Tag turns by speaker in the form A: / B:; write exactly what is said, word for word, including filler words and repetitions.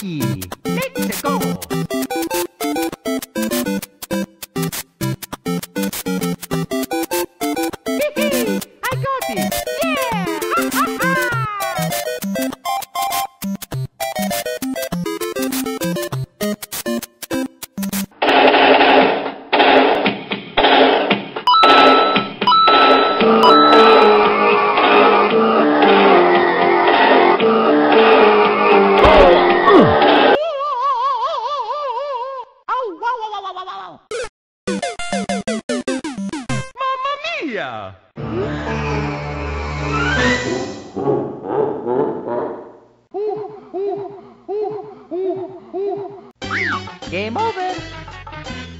A: aquí. Let's go. Hee-hee, I got it. Yeah. Ha, ha, ha.
B: Yeah.
A: Game over.